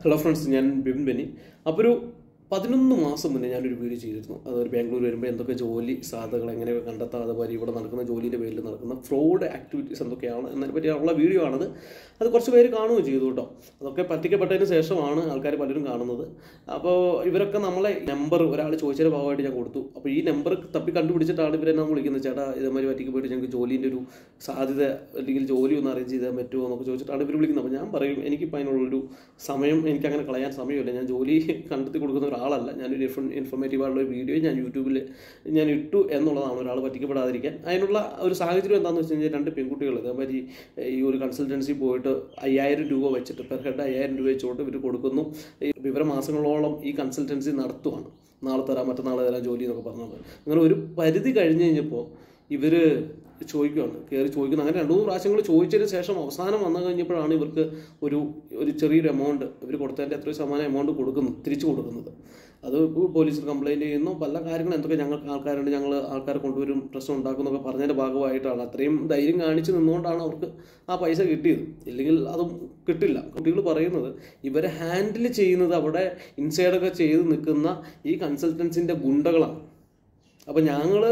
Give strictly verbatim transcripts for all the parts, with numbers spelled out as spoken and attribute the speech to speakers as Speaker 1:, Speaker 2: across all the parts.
Speaker 1: Hello friends, ഞാൻ ബിപിൻ ബെന്നി. അപ്പോൾ ഒരു പതിനൊന്ന് മാസം മുന്നേ ഞാനൊരു വീഡിയോ ചെയ്തിരുന്നു. അതൊരു ബാംഗ്ലൂർ വരുമ്പോൾ എന്തൊക്കെ ജോലി സാധ്യതകൾ എങ്ങനെയൊക്കെ കണ്ടെത്താം, അതുപോലെ ഇവിടെ നടക്കുന്ന ജോലിയുടെ പേരിൽ നടക്കുന്ന ഫ്രോഡ് ആക്ടിവിറ്റീസ് എന്തൊക്കെയാണ് എന്നതിനെ പറ്റിയുള്ള വീഡിയോ ആണത്. അത് കുറച്ച് പേര് കാണുകയും ചെയ്തു കേട്ടോ. അതൊക്കെ പറ്റിക്കപ്പെട്ടതിന് ശേഷമാണ് ആൾക്കാർ പലരും കാണുന്നത്. അപ്പോൾ ഇവരൊക്കെ നമ്മളെ നമ്പർ ഒരാൾ ചോദിച്ചതിൻ്റെ ഭാഗമായിട്ട് ഞാൻ കൊടുത്തു. അപ്പോൾ ഈ നമ്പർ തപ്പി കണ്ടുപിടിച്ചിട്ടാണ് ഇവരെന്നെ വിളിക്കുന്നത്. ചേട്ടാ, ഇതേമാതിരി പറ്റിക്ക് പോയിട്ട് ഞങ്ങൾക്ക് ജോലീൻ്റെ ഒരു സാധ്യത അല്ലെങ്കിൽ ജോലി ഒന്ന് അറേഞ്ച് ചെയ്താൽ പറ്റുമോ എന്നൊക്കെ ചോദിച്ചിട്ടാണ് ഇവർ വിളിക്കുന്നത്. അപ്പോൾ ഞാൻ പറയും, എനിക്കിപ്പോൾ അതിനുള്ളൊരു സമയം, എനിക്കങ്ങനെ കളയാൻ സമയമില്ല. ഞാൻ ജോലി കണ്ടെത്തി കൊടുക്കുന്ന ഒരാളല്ല. ഞാനൊരു ഇൻഫോ ഇൻഫോർമേറ്റീവ് ആയിട്ടുള്ള ഒരു വീഡിയോ ഞാൻ യൂട്യൂബിൽ ഞാൻ ഇട്ടു എന്നുള്ളതാണ്, ഒരാൾ പറ്റിക്കപ്പെടാതിരിക്കാൻ. അതിനുള്ള ഒരു സാഹചര്യം എന്താണെന്ന് വെച്ച് കഴിഞ്ഞാൽ, രണ്ട് പെൺകുട്ടികൾ അതേമാതിരി ഈ ഒരു കൺസൾട്ടൻസി പോയിട്ട് അയ്യായിരം രൂപ വെച്ചിട്ട് പെർ ഹെഡ് അയ്യായിരം രൂപ വെച്ചുകൊണ്ട് ഇവർ കൊടുക്കുന്നു. ഇവരെ മാസങ്ങളോളം ഈ കൺസൾട്ടൻസി നടത്തുവാണ്. നാളെ തരാം, മറ്റന്നാൾ തരാം ജോലി എന്നൊക്കെ പറഞ്ഞത്. അങ്ങനെ ഒരു പരിധി കഴിഞ്ഞ് കഴിഞ്ഞപ്പോൾ ഇവർ ചോദിക്കുകയാണ്, കയറി ചോദിക്കുന്നു. അങ്ങനെ രണ്ട് മൂന്ന് പ്രാവശ്യങ്ങൾ ചോദിച്ചതിന് ശേഷം അവസാനം വന്നു കഴിഞ്ഞപ്പോഴാണ് ഇവർക്ക് ഒരു ഒരു ചെറിയൊരു എമൗണ്ട്, ഇവർ കൊടുത്തതിൻ്റെ എത്രയോ ശതമാനം എമൗണ്ട് കൊടുക്കുന്നു, തിരിച്ചു കൊടുക്കുന്നത്. അത് പോലീസിൽ കംപ്ലയിൻറ്റ് ചെയ്യുന്നു, പല കാര്യങ്ങളും എന്തൊക്കെ ഞങ്ങൾക്ക് ആൾക്കാരുണ്ട്, ഞങ്ങൾ ആൾക്കാരെ കൊണ്ടുവരും, പ്രശ്നം ഉണ്ടാക്കുന്നൊക്കെ പറഞ്ഞതിൻ്റെ ഭാഗമായിട്ടാണ്. അത്രയും ധൈര്യം കാണിച്ച് നിന്നുകൊണ്ടാണ് അവർക്ക് ആ പൈസ കിട്ടിയത്. ഇല്ലെങ്കിൽ അതും കിട്ടില്ല. കുട്ടികൾ പറയുന്നത് ഇവരെ ഹാൻഡിൽ ചെയ്യുന്നത് അവിടെ ഇൻസൈഡൊക്കെ ചെയ്ത് നിൽക്കുന്ന ഈ കൺസൾട്ടൻസിൻ്റെ ഗുണ്ടകളാണ്. അപ്പോൾ ഞങ്ങൾ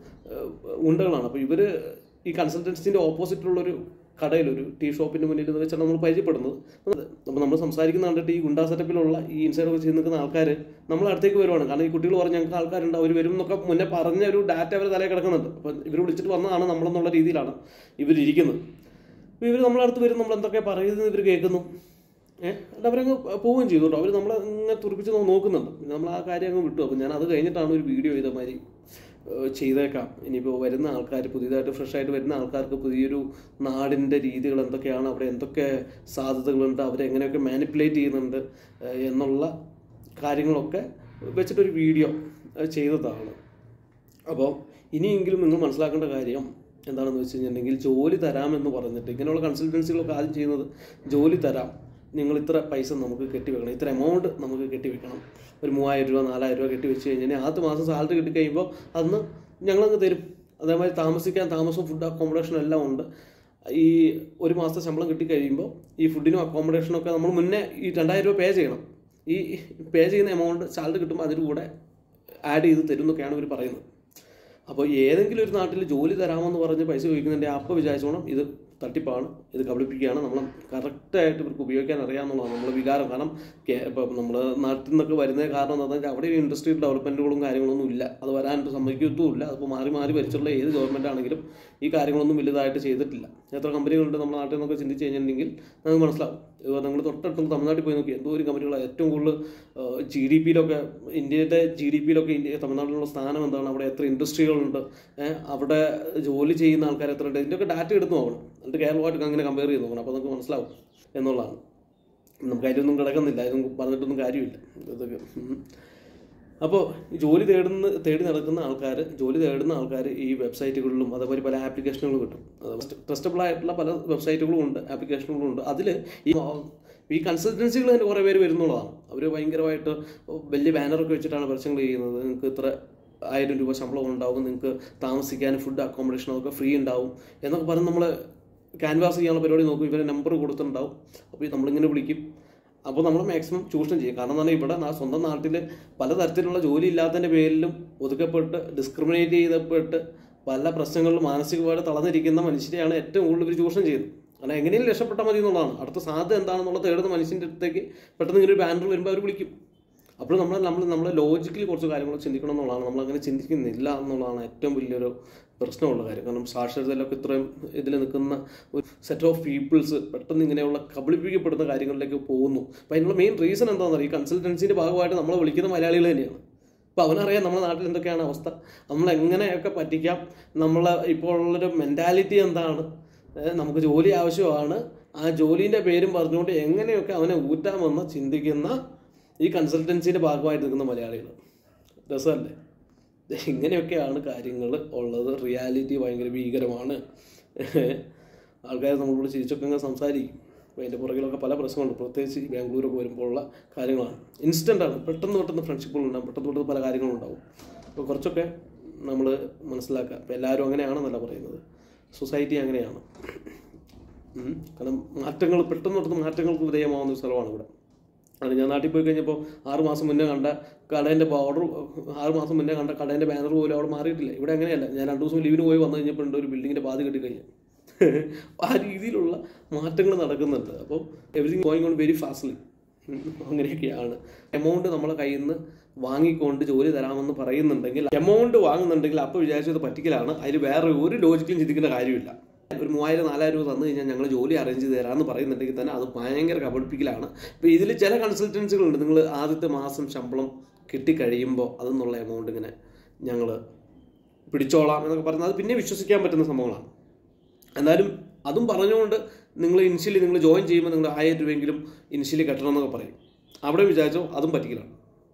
Speaker 1: ഗുണ്ടകളാണ്. അപ്പോൾ ഇവർ ഈ കൺസൾട്ടൻസിൻ്റെ ഓപ്പോസിറ്റുള്ളൊരു കടയിലൊരു ടീ ഷോപ്പിൻ്റെ മുന്നിൽ നിന്ന് വെച്ചാണ് നമ്മൾ പരിചയപ്പെടുന്നത്. അപ്പോൾ നമ്മൾ സംസാരിക്കുന്ന കണ്ടിട്ട് ഈ ഗുണ്ടാ സെറ്റപ്പിലുള്ള ഈ ഇൻസൈഡൊക്കെ ചെയ്ത് നിൽക്കുന്ന ആൾക്കാർ നമ്മൾ അടുത്തേക്ക് വരുവാണ്. കാരണം ഈ കുട്ടികൾ പറഞ്ഞ് ഞങ്ങൾക്ക് ആൾക്കാരുണ്ട്, അവർ വരും എന്നൊക്കെ മുന്നേ പറഞ്ഞ ഒരു ഡാറ്റ അവർ തലയിൽ കിടക്കുന്നുണ്ട്. അപ്പോൾ ഇവർ വിളിച്ചിട്ട് വന്നതാണ് നമ്മളെന്നുള്ള രീതിയിലാണ് ഇവരിയ്ക്കുന്നത്. അപ്പോൾ ഇവർ നമ്മളടുത്ത് വരും, നമ്മൾ എന്തൊക്കെ പറയുന്നത് ഇവർ കേൾക്കുന്നു. ഏഹ് എന്നിട്ട് അവരങ്ങ് പോവുകയും ചെയ്തു കേട്ടോ. അവർ നമ്മളെ ഇങ്ങനെ തുറപ്പിച്ച് നോക്കുന്നുണ്ട്. പിന്നെ നമ്മൾ ആ കാര്യം അങ്ങ് വിട്ടു. അപ്പോൾ ഞാൻ അത് കഴിഞ്ഞിട്ടാണ് ഒരു വീഡിയോ ചെയ്ത മാതിരി ചെയ്തേക്കാം. ഇനിയിപ്പോൾ വരുന്ന ആൾക്കാർ, പുതിയതായിട്ട് ഫ്രഷായിട്ട് വരുന്ന ആൾക്കാർക്ക് പുതിയൊരു നാടിൻ്റെ രീതികൾ എന്തൊക്കെയാണ്, അവിടെ എന്തൊക്കെ സാധ്യതകളുണ്ട്, അവരെങ്ങനെയൊക്കെ മാനിപ്പുലേറ്റ് ചെയ്യുന്നുണ്ട് എന്നുള്ള കാര്യങ്ങളൊക്കെ വെച്ചിട്ടൊരു വീഡിയോ ചെയ്തതാണ്. അപ്പോൾ ഇനിയെങ്കിലും നിങ്ങൾ മനസ്സിലാക്കേണ്ട കാര്യം എന്താണെന്ന് വെച്ച് കഴിഞ്ഞിട്ടുണ്ടെങ്കിൽ, ജോലി തരാമെന്ന് പറഞ്ഞിട്ട് ഇങ്ങനെയുള്ള കൺസൾട്ടൻസികളൊക്കെ ആദ്യം ചെയ്യുന്നത്, ജോലി തരാം, നിങ്ങൾ ഇത്ര പൈസ നമുക്ക് കെട്ടിവെക്കണം, ഇത്ര എമൗണ്ട് നമുക്ക് കെട്ടിവെക്കണം, ഒരു മൂവായിരം രൂപ നാലായിരം രൂപ കെട്ടി വെച്ച് കഴിഞ്ഞാൽ ആദ്യത്തെ മാസം സാലറി കിട്ടി കഴിയുമ്പോൾ അന്ന് ഞങ്ങളങ്ങ് തരും. അതേമാതിരി താമസിക്കാൻ താമസവും ഫുഡ് അക്കോമഡേഷനും എല്ലാം ഉണ്ട്. ഈ ഒരു മാസത്തെ ശമ്പളം കിട്ടിക്കഴിയുമ്പോൾ ഈ ഫുഡിനും അക്കോമഡേഷനും ഒക്കെ നമ്മൾ മുന്നേ ഈ രണ്ടായിരം രൂപ പേ ചെയ്യണം. ഈ പേ ചെയ്യുന്ന എമൗണ്ട് സാലറി കിട്ടുമ്പോൾ അതിന് കൂടെ ആഡ് ചെയ്ത് തരും എന്നൊക്കെയാണ് ഇവർ പറയുന്നത്. അപ്പോൾ ഏതെങ്കിലും ഒരു നാട്ടിൽ ജോലി തരാമെന്ന് പറഞ്ഞ് പൈസ ചോദിക്കുന്നതിൻ്റെ അപ്പം വിചാരിച്ചോണം ഇത് തട്ടിപ്പാണ്, ഇത് കബളിപ്പിക്കുകയാണ്, നമ്മൾ കറക്റ്റായിട്ട് ഇവർക്ക് ഉപയോഗിക്കാൻ അറിയാമെന്നുള്ളതാണ് നമ്മൾ വികാരം. കാരണം ഇപ്പം നമ്മൾ നാട്ടിൽ നിന്നൊക്കെ വരുന്നത് കാരണം എന്താണെന്ന് വെച്ചാൽ അവിടെ ഇൻഡസ്ട്രിയൽ ഡെവലപ്മെൻറ്റുകളും കാര്യങ്ങളൊന്നും ഇല്ല, അത് വരാനായിട്ട് സമ്മതിക്കത്തുമില്ല. അതിപ്പോൾ മാറി മാറി ഭരിച്ചുള്ള ഏത് ഗവൺമെൻറ് ആണെങ്കിലും ഈ കാര്യങ്ങളൊന്നും വലുതായിട്ട് ചെയ്തിട്ടില്ല. എത്ര കമ്പനികളുണ്ട് നമ്മുടെ നാട്ടിൽ നിന്നൊക്കെ ചിന്തിച്ച് കഴിഞ്ഞിട്ടുണ്ടെങ്കിൽ നമുക്ക് മനസ്സിലാവും. ഇപ്പോൾ നിങ്ങൾ തൊട്ടടുത്തുള്ള തമിഴ്നാട്ടിൽ പോയി നോക്കി, എന്തോ ഒരു കമ്പനികളാണ് ഏറ്റവും കൂടുതൽ ജി ഡി പിയിലൊക്കെ, ഇന്ത്യയുടെ ജി ഡി പിയിലൊക്കെ ഇന്ത്യ തമിഴ്നാട്ടിലുള്ള സ്ഥാനം എന്താണ്, അവിടെ എത്ര ഇൻഡസ്ട്രികളുണ്ട്, അവിടെ ജോലി ചെയ്യുന്ന ആൾക്കാർ എത്ര ഉണ്ട്, ഇതിൻ്റെയൊക്കെ ഡാറ്റ എടുത്ത് നോക്കണം. എന്നിട്ട് കേരളമായിട്ട് അങ്ങനെ കമ്പയർ ചെയ്ത് നോക്കണം. അപ്പോൾ നമുക്ക് മനസ്സിലാവും എന്നുള്ളതാണ്. നമുക്ക് അതിലൊന്നും കിടക്കുന്നില്ല, ഇതൊന്നും പറഞ്ഞിട്ടൊന്നും കാര്യമില്ല ഇതൊക്കെ. അപ്പോൾ ജോലി തേടുന്ന തേടി നടക്കുന്ന ആൾക്കാർ, ജോലി തേടുന്ന ആൾക്കാർ ഈ വെബ്സൈറ്റുകളിലും അതേപോലെ പല ആപ്ലിക്കേഷനുകളും കിട്ടും. ട്രസ്റ്റബിൾ ആയിട്ടുള്ള പല വെബ്സൈറ്റുകളും ഉണ്ട്, ആപ്ലിക്കേഷനുകളും ഉണ്ട്. അതിൽ ഈ ഈ കൺസൾട്ടൻസികൾ തന്നെ കുറേ പേര് വരുന്നുള്ളതാണ്. അവർ ഭയങ്കരമായിട്ട് വലിയ ബാനറൊക്കെ വെച്ചിട്ടാണ് പരസ്യങ്ങൾ ചെയ്യുന്നത്. നിങ്ങൾക്ക് ഇത്ര ആയിരം രൂപ ശമ്പളം ഉണ്ടാവും, നിങ്ങൾക്ക് താമസിക്കാൻ ഫുഡ് അക്കോമഡേഷൻ അതൊക്കെ ഫ്രീ ഉണ്ടാവും എന്നൊക്കെ പറഞ്ഞ് നമ്മൾ ക്യാൻവാസ് ചെയ്യാനുള്ള പരിപാടി നോക്കും. ഇവരെ നമ്പർ കൊടുത്തിട്ടുണ്ടാവും. അപ്പോൾ നമ്മളിങ്ങനെ വിളിക്കും. അപ്പോൾ നമ്മൾ മാക്സിമം ചൂഷണം ചെയ്യും. കാരണം എന്ന് പറഞ്ഞാൽ ഇവിടെ സ്വന്തം നാട്ടിൽ പലതരത്തിലുള്ള ജോലി ഇല്ലാത്തതിൻ്റെ പേരിലും ഒതുക്കപ്പെട്ട് ഡിസ്ക്രിമിനേറ്റ് ചെയ്തപ്പെട്ട് പല പ്രശ്നങ്ങളിലും മാനസികമായിട്ട് തളർന്നിരിക്കുന്ന മനുഷ്യരെയാണ് ഏറ്റവും കൂടുതൽ ഇവർ ചൂഷണം ചെയ്യുന്നത്. കാരണം എങ്ങനെയും രക്ഷപ്പെട്ടാൽ മതി എന്നുള്ളതാണ്. അടുത്ത സാധ്യത എന്താണെന്നുള്ള തേടുന്ന മനുഷ്യൻ്റെ അടുത്തേക്ക് പെട്ടെന്ന് ഇങ്ങനെ ഒരു ബാനർ വരുമ്പോൾ അവർ വിളിക്കും. അപ്പോൾ നമ്മൾ നമ്മൾ നമ്മളെ ലോജിക്കലി കുറച്ച് കാര്യങ്ങൾ ചിന്തിക്കണം എന്നുള്ളതാണ്. നമ്മളങ്ങനെ ചിന്തിക്കുന്നില്ല എന്നുള്ളതാണ് ഏറ്റവും വലിയൊരു പ്രശ്നമുള്ള കാര്യം. കാരണം സാക്ഷരതയിലൊക്കെ ഇത്രയും ഇതിൽ നിൽക്കുന്ന ഒരു സെറ്റ് ഓഫ് പീപ്പിൾസ് പെട്ടെന്ന് ഇങ്ങനെയുള്ള കബളിപ്പിക്കപ്പെടുന്ന കാര്യങ്ങളിലേക്ക് പോകുന്നു. അപ്പോൾ അതിനുള്ള മെയിൻ റീസൺ എന്താണെന്ന് അറിയാം, ഈ കൺസൾട്ടൻസിൻ്റെ ഭാഗമായിട്ട് നമ്മളെ വിളിക്കുന്ന മലയാളികൾ തന്നെയാണ്. അപ്പോൾ അവനറിയാം നമ്മുടെ നാട്ടിൽ എന്തൊക്കെയാണ് അവസ്ഥ, നമ്മളെങ്ങനെയൊക്കെ പറ്റിക്കാം, നമ്മളെ ഇപ്പോൾ ഉള്ളൊരു മെൻറ്റാലിറ്റി എന്താണ്, നമുക്ക് ജോലി ആവശ്യമാണ്, ആ ജോലീൻ്റെ പേരും പറഞ്ഞുകൊണ്ട് എങ്ങനെയൊക്കെ അവനെ ഊറ്റാമെന്ന് ചിന്തിക്കുന്ന ഈ കൺസൾട്ടൻസിൻ്റെ ഭാഗമായിട്ട് നിൽക്കുന്ന മലയാളികൾ. രസമല്ലേ? ഇങ്ങനെയൊക്കെയാണ് കാര്യങ്ങൾ ഉള്ളത്. റിയാലിറ്റി ഭയങ്കര ഭീകരമാണ്. ആൾക്കാർ നമ്മളോട് ചിരിച്ചൊക്കെ അങ്ങ് സംസാരിക്കും. അപ്പോൾ അതിൻ്റെ പുറകിലൊക്കെ പല പ്രശ്നങ്ങളുണ്ട്. പ്രത്യേകിച്ച് ബാംഗ്ലൂരൊക്കെ വരുമ്പോഴുള്ള കാര്യങ്ങളാണ്. ഇൻസ്റ്റൻ്റാണ്, പെട്ടെന്ന് പെട്ടെന്ന് ഫ്രണ്ട്ഷിപ്പുകളുണ്ടാകും, പെട്ടെന്ന് പെട്ടെന്ന് പല കാര്യങ്ങളുണ്ടാവും. അപ്പോൾ കുറച്ചൊക്കെ നമ്മൾ മനസ്സിലാക്കുക. അപ്പോൾ എല്ലാവരും അങ്ങനെയാണെന്നല്ല പറയുന്നത്, സൊസൈറ്റി അങ്ങനെയാണ്. കാരണം മാറ്റങ്ങൾ പെട്ടെന്ന് പെട്ടെന്ന് മാറ്റങ്ങൾക്ക് വിധേയമാവുന്ന ഒരു സ്ഥലമാണ് ഇവിടെ. അത് ഞാൻ നാട്ടിൽ പോയി കഴിഞ്ഞപ്പോൾ ആറ് മാസം മുന്നേ കണ്ട കടേൻ്റെ ഓർഡർ ആറ് മാസം മുന്നേ കണ്ട കടേൻ്റെ ബാനർ പോലും അവിടെ മാറിയിട്ടില്ല. ഇവിടെ അങ്ങനെയല്ല. ഞാൻ രണ്ട് ദിവസം ലീവിന് പോയി വന്നു കഴിഞ്ഞപ്പോൾ ഉണ്ട് ഒരു ബിൽഡിങ്ങിൻ്റെ പാതി കെട്ടിക്കഴിഞ്ഞു. ആ രീതിയിലുള്ള മാറ്റങ്ങൾ നടക്കുന്നുണ്ട്. അപ്പോൾ everything going on very fastly. അങ്ങനെയൊക്കെയാണ്. എമൗണ്ട് നമ്മളെ കയ്യിൽ നിന്ന് വാങ്ങിക്കൊണ്ട് ജോലി തരാമെന്ന് പറയുന്നുണ്ടെങ്കിൽ, എമൗണ്ട് വാങ്ങുന്നുണ്ടെങ്കിൽ അപ്പോൾ വിചാരിച്ചത് പറ്റിക്കലാണ്. അതിൽ വേറെ ഒരു ലോജിക്കലും ചിന്തിക്കേണ്ട കാര്യമില്ല. ഒരു മൂവായിരം നാലായിരം രൂപ തന്നു കഴിഞ്ഞാൽ ഞങ്ങൾ ജോലി അറേഞ്ച് ചെയ്ത് തരാമെന്ന് പറയുന്നുണ്ടെങ്കിൽ തന്നെ അത് ഭയങ്കര കബളിപ്പിക്കലാണ്. ഇപ്പോൾ ഇതിൽ ചില കൺസൾട്ടൻസികളുണ്ട്, നിങ്ങൾ ആദ്യത്തെ മാസം ശമ്പളം കിട്ടിക്കഴിയുമ്പോൾ അതെന്നുള്ള എമൗണ്ട് ഇങ്ങനെ ഞങ്ങൾ പിടിച്ചോളാം എന്നൊക്കെ പറഞ്ഞാൽ അത് പിന്നെ വിശ്വസിക്കാൻ പറ്റുന്ന സംഭവങ്ങളാണ്. എന്നാലും അതും പറഞ്ഞുകൊണ്ട് നിങ്ങൾ ഇനിഷ്യലി നിങ്ങൾ ജോയിൻ ചെയ്യുമ്പോൾ നിങ്ങൾ ആയിരം രൂപയെങ്കിലും ഇനിഷ്യലി കെട്ടണം എന്നൊക്കെ പറയും. അവിടെ വിചാരിച്ചോ അതും പറ്റിക്കലാണ്.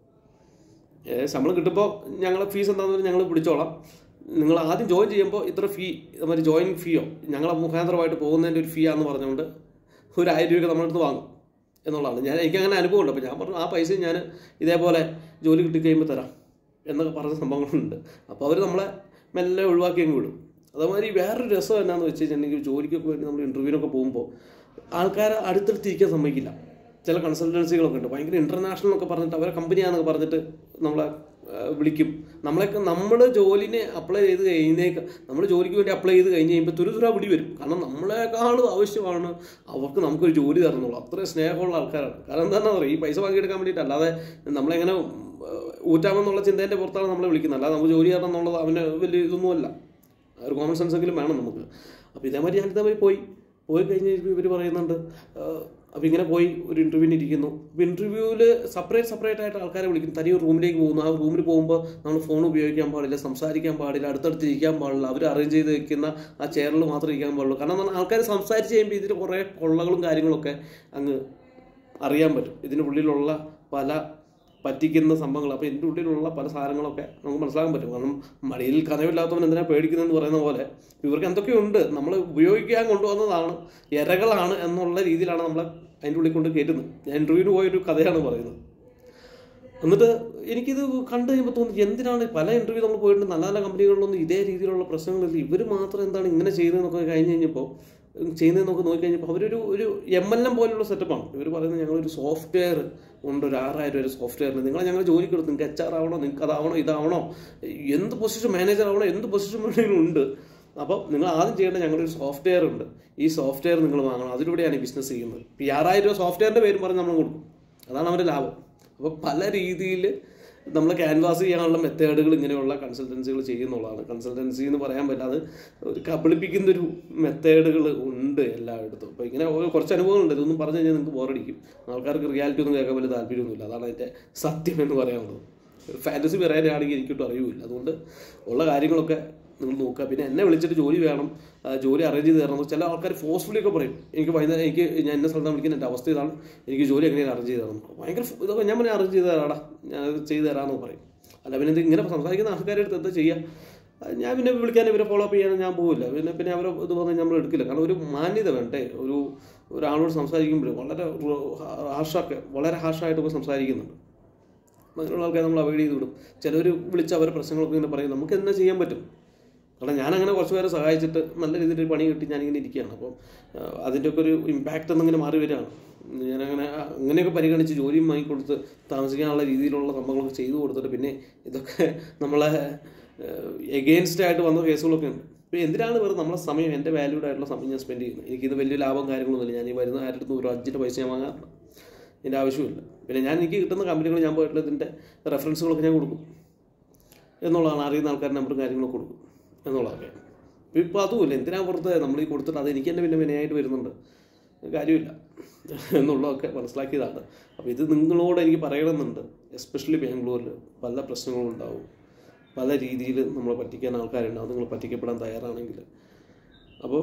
Speaker 1: ശമ്പളം കിട്ടുമ്പോൾ ഞങ്ങളെ ഫീസ് എന്താണെന്ന് പറഞ്ഞാൽ ഞങ്ങൾ പിടിച്ചോളാം, നിങ്ങൾ ആദ്യം ജോയിൻ ചെയ്യുമ്പോൾ ഇത്ര ഫീ മറ്റേ ജോയിനിങ് ഫീയോ ഞങ്ങളെ മുഖാന്തരമായിട്ട് പോകുന്നതിൻ്റെ ഒരു ഫീ ആണെന്ന് പറഞ്ഞുകൊണ്ട് ഒരു ആയിരം രൂപയൊക്കെ നമ്മുടെ അടുത്ത് വാങ്ങും എന്നുള്ളതാണ്. ഞാൻ എനിക്കങ്ങനെ അനുഭവം ഉണ്ട്. അപ്പോൾ ഞാൻ പറഞ്ഞു ആ പൈസ ഞാൻ ഇതേപോലെ ജോലി കിട്ടിക്കഴിയുമ്പോൾ തരാം എന്നൊക്കെ പറഞ്ഞ സംഭവങ്ങളുണ്ട്. അപ്പോൾ അവർ നമ്മളെ മെല്ലെ ഒഴിവാക്കി അങ്ങ് വിടും. അതേമാതിരി വേറൊരു രസം എന്നാന്ന് വെച്ച് കഴിഞ്ഞിട്ടുണ്ടെങ്കിൽ ജോലിക്കൊക്കെ വേണ്ടി നമ്മൾ ഇൻ്റർവ്യൂവിനൊക്കെ പോകുമ്പോൾ ആൾക്കാരെ അടുത്തടുത്തിരിക്കാൻ സമ്മതിക്കില്ല. ചില കൺസൾട്ടൻസികളൊക്കെ ഉണ്ട്, ഭയങ്കര ഇൻ്റർനാഷണൽ എന്നൊക്കെ പറഞ്ഞിട്ട് അവരെ കമ്പനിയാണെന്നൊക്കെ പറഞ്ഞിട്ട് നമ്മളെ വിളിക്കും. നമ്മളൊക്കെ നമ്മൾ ജോലിനെ അപ്ലൈ ചെയ്ത് കഴിഞ്ഞേക്ക് നമ്മൾ ജോലിക്ക് വേണ്ടി അപ്ലൈ ചെയ്ത് കഴിഞ്ഞ് കഴിയുമ്പോൾ തുരുതുരാ വിടി വരും. കാരണം നമ്മളെക്കാളും ആവശ്യമാണ് അവർക്ക് നമുക്കൊരു ജോലി തരുന്നുള്ളൂ. അത്രയും സ്നേഹമുള്ള ആൾക്കാരാണ്. കാരണം എന്താണെന്ന് പറയുക, ഈ പൈസ വാങ്ങിയെടുക്കാൻ വേണ്ടിയിട്ട്, അല്ലാതെ നമ്മളെങ്ങനെ ഊറ്റാമെന്നുള്ള ചിന്തേൻ്റെ പുറത്താണ് നമ്മളെ വിളിക്കുന്നത്. അല്ലാതെ നമുക്ക് ജോലി തരണം എന്നുള്ളത് അവന് വലിയ ഇതൊന്നുമല്ല. ഒരു കോമൺ സെൻസ് എങ്കിലും വേണം നമുക്ക്. അപ്പോൾ ഇതേമാതിരി ഞാൻ ഇതേമാതിരി പോയി പോയി കഴിഞ്ഞ് ഇവർ പറയുന്നുണ്ട്. അപ്പോൾ ഇങ്ങനെ പോയി ഒരു ഇൻ്റർവ്യൂവിന് ഇരിക്കുന്നു. അപ്പോൾ ഇൻ്റർവ്യൂവിൽ സെപ്പറേറ്റ് സെപ്പറേറ്റ് ആയിട്ട് ആൾക്കാരെ വിളിക്കും. തനിയൊരു റൂമിലേക്ക് പോകുന്നു. ആ റൂമിൽ പോകുമ്പോൾ നമ്മൾ ഫോൺ ഉപയോഗിക്കാൻ പാടില്ല, സംസാരിക്കാൻ പാടില്ല, അടുത്തടുത്ത് ഇരിക്കാൻ പാടില്ല. അവർ അറേഞ്ച് ചെയ്ത് വെക്കുന്ന ആ ചെയറിൽ മാത്രമേ ഇരിക്കാൻ പാടുള്ളൂ. കാരണം എന്നാൽ ആൾക്കാർ സംസാരിച്ച് കഴിയുമ്പോൾ ഇതിൽ കുറേ കൊള്ളകളും കാര്യങ്ങളൊക്കെ അങ്ങ് അറിയാൻ പറ്റും. ഇതിൻ്റെ ഉള്ളിലുള്ള പല പറ്റിക്കുന്ന സംഭവങ്ങൾ. അപ്പോൾ ഇതിൻ്റെ ഉള്ളിലുള്ള പല സാധനങ്ങളൊക്കെ നമുക്ക് മനസ്സിലാക്കാൻ പറ്റും. കാരണം മടിയിൽ കഥയില്ലാത്തവൻ എന്തിനാണ് പേടിക്കുന്നതെന്ന് പറയുന്ന പോലെ ഇവർക്ക് എന്തൊക്കെയുണ്ട്, നമ്മൾ ഉപയോഗിക്കാൻ കൊണ്ടുവന്നതാണ്, ഇരകളാണ് എന്നുള്ള രീതിയിലാണ് നമ്മളെ അതിൻ്റെ ഉള്ളിൽ കൊണ്ട് കയറ്റുന്നത്. ഞാൻ ഇൻ്റർവ്യൂവിന് പോയൊരു കഥയാണ് പറയുന്നത്. എന്നിട്ട് എനിക്കിത് കണ്ടു കഴിയുമ്പോൾ തോന്നി, എന്തിനാണ് പല ഇൻ്റർവ്യൂ നമ്മൾ പോയിട്ട് നല്ല നല്ല കമ്പനികളിലൊന്നും ഇതേ രീതിയിലുള്ള പ്രശ്നങ്ങളില്ല, ഇവർ മാത്രം എന്താണ് ഇങ്ങനെ ചെയ്യുന്നതെന്നൊക്കെ കഴിഞ്ഞ് കഴിഞ്ഞപ്പോൾ ചെയ്യുന്നതെന്നൊക്കെ നോക്കിക്കഴിഞ്ഞപ്പോൾ അവരൊരു ഒരു എം എൽ എം പോലുള്ള സെറ്റപ്പാണ്. ഇവർ പറയുന്നത് ഞങ്ങളൊരു സോഫ്റ്റ്വെയർ ഉണ്ട്, ഒരു ആറായിരം ഒരു സോഫ്റ്റ്വെയറിന് നിങ്ങളെ ഞങ്ങൾ ജോലിക്ക് എടുത്ത് നിങ്ങൾക്ക് എച്ച് ആർ ആവണോ, നിങ്ങൾക്ക് അതാവണോ ഇതാവണോ, എന്ത് പൊസിഷൻ മാനേജർ ആവണോ, എന്ത് പൊസിഷൻ വേണമെങ്കിലും ഉണ്ട്. അപ്പോൾ നിങ്ങൾ ആദ്യം ചെയ്യേണ്ട ഞങ്ങളൊരു സോഫ്റ്റ്വെയർ ഉണ്ട്, ഈ സോഫ്റ്റ്വെയർ നിങ്ങൾ വാങ്ങണം, അതിലൂടെയാണ് ഈ ബിസിനസ് ചെയ്യുന്നത്. ഇപ്പോൾ ഈ ആറായിരം രൂപ സോഫ്റ്റ്വെയറിൻ്റെ പേരും പറഞ്ഞ് നമ്മൾ കൊടുക്കും, അതാണ് അവരുടെ ലാഭം. അപ്പോൾ പല രീതിയിൽ നമ്മൾ ക്യാൻവാസ് ചെയ്യാനുള്ള മെത്തേഡുകൾ ഇങ്ങനെയുള്ള കൺസൾട്ടൻസികൾ ചെയ്യുന്നുള്ളതാണ്. കൺസൾട്ടൻസി എന്ന് പറയാൻ പറ്റാതെ ഒരു കബളിപ്പിക്കുന്നൊരു മെത്തേഡുകൾ ഉണ്ട് എല്ലായിടത്തും. അപ്പോൾ ഇങ്ങനെ കുറച്ച് അനുഭവങ്ങളുണ്ട്. ഇതൊന്നും പറഞ്ഞു കഴിഞ്ഞാൽ നിങ്ങൾക്ക് ബോറടിക്കും. ആൾക്കാർക്ക് റിയാലിറ്റി ഒന്നും കേൾക്കാൻ വലിയ താല്പര്യമൊന്നുമില്ല. അതാണ് അതിൻ്റെ സത്യം എന്ന് പറയാനുള്ളത്. ഫാൻറ്റസി പറയാനാണെങ്കിൽ എനിക്കൊട്ടും അറിയില്ല. അതുകൊണ്ട് ഉള്ള കാര്യങ്ങളൊക്കെ നിങ്ങൾ നോക്കുക. പിന്നെ എന്നെ വിളിച്ചിട്ട് ജോലി വേണം, ജോലി അറേഞ്ച് ചെയ്ത് തരണം. ചില ആൾക്കാർ ഫോഴ്സ്ഫുള്ളി ഒക്കെ പറയും, എനിക്ക് വൈകുന്നേരം എനിക്ക് ഞാൻ എന്നെ സ്ഥലത്താണ് വിളിക്കുന്നത്, എൻ്റെ അവസ്ഥ ഇതാണ്, എനിക്ക് ജോലി എങ്ങനെയാണ് അറേഞ്ച് ചെയ്ത് തരണം. ഭയങ്കര ഇതൊക്കെ ഞാൻ പറഞ്ഞാൽ അറേഞ്ച് ചെയ്ത് തരാടാ, ഞാൻ ചെയ്ത് തരാമെന്ന് പറയും. അല്ല പിന്നെ ഇത് ഇങ്ങനെ സംസാരിക്കുന്ന ആൾക്കാരുടെ അടുത്ത് എന്താ ചെയ്യുക? ഞാൻ പിന്നെ വിളിക്കാൻ ഇവരെ ഫോളോ അപ്പ് ചെയ്യാൻ ഞാൻ പോകില്ല. പിന്നെ പിന്നെ അവരെ ഇത് പറഞ്ഞാൽ നമ്മൾ എടുക്കില്ല. കാരണം ഒരു മാന്യത വേണ്ടേ. ഒരു ഒരാളോട് സംസാരിക്കുമ്പോൾ വളരെ ഹാർഷൊക്കെ വളരെ ഹാർഷായിട്ടൊക്കെ സംസാരിക്കുന്നുണ്ട്. അങ്ങനെയുള്ള ആൾക്കാരെ നമ്മൾ അവോയ്ഡ് ചെയ്ത് വിടും. ചിലർ വിളിച്ച് അവരുടെ പ്രശ്നങ്ങളൊക്കെ ഇങ്ങനെ പറയും. നമുക്ക് എന്നാ ചെയ്യാൻ പറ്റും? കാരണം ഞാനങ്ങനെ കുറച്ച് പേരെ സഹായിച്ചിട്ട് നല്ല രീതിയിൽ പണി കിട്ടി ഞാനിങ്ങനെ ഇരിക്കുകയാണ്. അപ്പം അതിൻ്റെയൊക്കെ ഒരു ഇമ്പാക്റ്റ് ഒന്നിങ്ങനെ മാറി വരികയാണ്. ഞാനങ്ങനെ അങ്ങനെയൊക്കെ പരിഗണിച്ച് ജോലിയും വാങ്ങിക്കൊടുത്ത് താമസിക്കാനുള്ള രീതിയിലുള്ള സംഭവങ്ങളൊക്കെ ചെയ്തു കൊടുത്തിട്ട് പിന്നെ ഇതൊക്കെ നമ്മളെ എഗെയിൻസ്റ്റ് ആയിട്ട് വന്ന കേസുകളൊക്കെ ഉണ്ട്. ഇപ്പോൾ എന്തിനാണ് വെറുതെ നമ്മളെ സമയം, എൻ്റെ വാല്യൂഡ് ആയിട്ടുള്ള സമയം ഞാൻ സ്പെൻഡ് ചെയ്യുന്നത്? എനിക്കിത് വലിയ ലാഭം കാര്യങ്ങളൊന്നുമില്ല. ഞാൻ ഈ വരുന്ന ആരുടെ അടുത്ത് ഒരു അഞ്ചിൻ്റെ പൈസ ഞാൻ വാങ്ങാറില്ല, എൻ്റെ ആവശ്യമില്ല. പിന്നെ ഞാൻ എനിക്ക് കിട്ടുന്ന കമ്പനികൾ ഞാൻ പോയിട്ടുള്ള ഇതിൻ്റെ റെഫറൻസുകളൊക്കെ ഞാൻ കൊടുക്കും എന്നുള്ളതാണ്. അറിയുന്ന ആൾക്കാരുടെ നമ്പറും കാര്യങ്ങളൊക്കെ കൊടുക്കും എന്നുള്ളതൊക്കെ. ഇപ്പോൾ അതുമില്ല. എന്തിനാ പുറത്ത് നമ്മൾ ഈ കൊടുത്തിട്ട് അത് എനിക്ക് തന്നെ പിന്നെ വിനയായിട്ട് വരുന്നുണ്ട്, കാര്യമില്ല എന്നുള്ളതൊക്കെ മനസ്സിലാക്കിയതാണ്. അപ്പോൾ ഇത് നിങ്ങളോട് എനിക്ക് പറയണമെന്നുണ്ട്. എസ്പെഷ്യലി ബാംഗ്ലൂരിൽ പല പ്രശ്നങ്ങളും ഉണ്ടാവും, പല രീതിയിൽ നമ്മളെ പറ്റിക്കാൻ ആൾക്കാരുണ്ടാവും. നിങ്ങൾ പറ്റിക്കപ്പെടാൻ തയ്യാറാണെങ്കിൽ അപ്പോൾ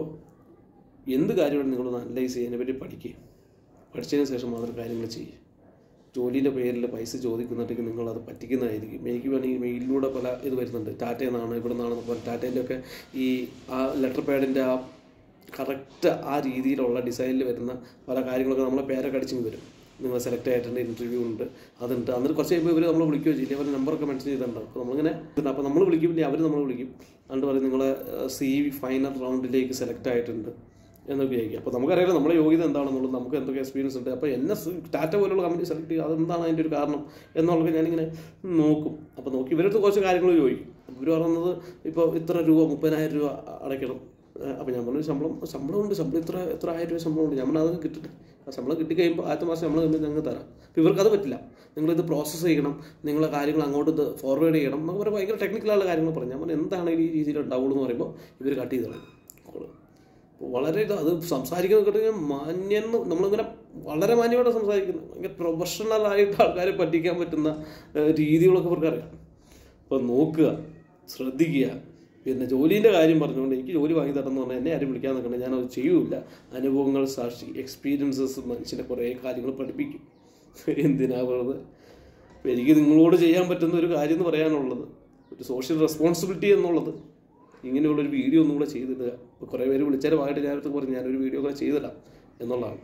Speaker 1: എന്ത് കാര്യമാണ് നിങ്ങളൊന്ന് അനലൈസ് ചെയ്യാൻ പറ്റി പഠിക്കുക. പഠിച്ചതിന് ശേഷം മാത്രം കാര്യങ്ങൾ ചെയ്യുക. ജോലിയുടെ പേരിൽ പൈസ ചോദിക്കുന്നുണ്ടെങ്കിൽ നിങ്ങളത് പറ്റിക്കുന്നതായിരിക്കും. എനിക്ക് വേണമെങ്കിൽ മെയിലിലൂടെ പല ഇത് വരുന്നുണ്ട്, ടാറ്റയിൽ നിന്നാണ് ഇവിടെ നിന്നാണെന്ന് പറഞ്ഞാൽ ടാറ്റേൻ്റെയൊക്കെ ഈ ആ ലെറ്റർ പാഡിൻ്റെ ആ കറക്റ്റ് ആ രീതിയിലുള്ള ഡിസൈനിൽ വരുന്ന പല കാര്യങ്ങളൊക്കെ നമ്മളെ പേരൊക്കെ അടിച്ചിങ്ങ് വരും. നിങ്ങൾ സെലക്ട് ആയിട്ടുണ്ട്, ഇൻ്റർവ്യൂ ഉണ്ട്, അതുണ്ട്. എന്നിട്ട് കുറച്ച് കഴിയുമ്പോൾ ഇവർ നമ്മൾ വിളിക്കുകയോ ചെയ്യില്ല, അവരുടെ നമ്പറൊക്കെ മെൻഷൻ ചെയ്തിട്ടുണ്ടാവും. അപ്പോൾ നമ്മളിങ്ങനെ അപ്പോൾ നമ്മൾ വിളിക്കുമ്പോൾ അവർ നമ്മൾ വിളിക്കും. അതുകൊണ്ട് പറയും നിങ്ങളെ സി വി ഫൈനൽ റൗണ്ടിലേക്ക് സെലക്ട് ആയിട്ടുണ്ട്, എന്നൊക്കെ ചോദിക്കുക. അപ്പോൾ നമുക്കറിയാലോ നമ്മുടെ യോഗ്യത എന്താണെന്നുള്ളത്, നമുക്ക് എന്തൊക്കെ എക്സ്പീരിയൻസ് ഉണ്ട്. അപ്പോൾ എന്നെ ടാറ്റ പോലുള്ള കമ്പനി സെലക്ട് ചെയ്യുക, അതെന്താണ് അതിൻ്റെ ഒരു കാരണം എന്നുള്ളത് ഞാനിങ്ങനെ നോക്കും. അപ്പോൾ നോക്കി ഇവരടുത്ത് കുറച്ച് കാര്യങ്ങൾ ചോദിക്കും. ഇവർ പറയുന്നത് ഇപ്പോൾ ഇത്ര രൂപ മുപ്പതിനായിരം രൂപ അടയ്ക്കണം. അപ്പോൾ ഞാൻ പറഞ്ഞു ശമ്പളം ശമ്പളം ഉണ്ട്, ശമ്പളം ഇത്ര എത്ര ആയിരം രൂപ ശമ്പളം ഉണ്ട്. ഞാൻ പറഞ്ഞു അതൊക്കെ കിട്ടിട്ട്, ആ ശമ്പളം കിട്ടിക്കഴിയുമ്പോൾ ആദ്യത്തെ മാസം ശമ്പളം കഴിയുമ്പോൾ ഞങ്ങൾക്ക് തരാം. അപ്പോൾ ഇവർക്കത് പറ്റില്ല, നിങ്ങളിത് പ്രോസസ്സ് ചെയ്യണം, നിങ്ങളെ കാര്യങ്ങൾ അങ്ങോട്ട് ഇത് ഫോർവേഡ് ചെയ്യണം എന്നൊക്കെ പറയുമ്പോൾ ഭയങ്കര ടെക്നിക്കലുള്ള കാര്യങ്ങൾ പറഞ്ഞു. ഞാൻ പറഞ്ഞു എന്താണെങ്കിലും ഈ രീതിയിൽ ഉണ്ടാവുള്ളൂ എന്ന് പറയുമ്പോൾ ഇവർ കട്ട് ചെയ്ത് കളയും. വളരെ ഇത് അത് സംസാരിക്കുന്നത് കേട്ടുകഴിഞ്ഞാൽ മാന്യം, നമ്മളിങ്ങനെ വളരെ മാന്യമായിട്ട് സംസാരിക്കുന്നത്, ഭയങ്കര പ്രൊഫഷണലായിട്ട് ആൾക്കാരെ പറ്റിക്കാൻ പറ്റുന്ന രീതികളൊക്കെ ഇവർക്കറിയാം. അപ്പോൾ നോക്കുക, ശ്രദ്ധിക്കുക. പിന്നെ ജോലീൻ്റെ കാര്യം പറഞ്ഞുകൊണ്ട് എനിക്ക് ജോലി വാങ്ങി തരണം എന്ന് പറഞ്ഞാൽ എന്നെ ആരും വിളിക്കാൻ നിൽക്കണ്ട, ഞാനത് ചെയ്യൂല. അനുഭവങ്ങൾ, സാക്ഷി, എക്സ്പീരിയൻസസ് മനുഷ്യനെ കുറേ കാര്യങ്ങൾ പഠിപ്പിക്കും. എന്തിനാ വെറുതെ. അപ്പോൾ എനിക്ക് നിങ്ങളോട് ചെയ്യാൻ പറ്റുന്ന ഒരു കാര്യം എന്ന് പറയാനുള്ളത്, ഒരു സോഷ്യൽ റെസ്പോൺസിബിലിറ്റി എന്നുള്ളത്, ഇങ്ങനെയുള്ളൊരു വീഡിയോ ഒന്നും കൂടെ ചെയ്തിടുക. ഇപ്പോൾ കുറേ പേര് വിളിച്ചാൽ ഭാഗമായിട്ട് ഞാനടുത്ത് പറഞ്ഞു ഞാനൊരു വീഡിയോ കൂടെ ചെയ്തിടാം എന്നുള്ളതാണ്.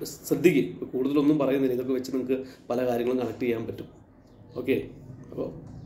Speaker 1: ശ്രദ്ധിക്കുക. കൂടുതലൊന്നും പറയുന്നില്ല, ഇതൊക്കെ വെച്ച് നിങ്ങൾക്ക് പല കാര്യങ്ങളും കണക്ട് ചെയ്യാൻ പറ്റും. ഓക്കെ, അപ്പോൾ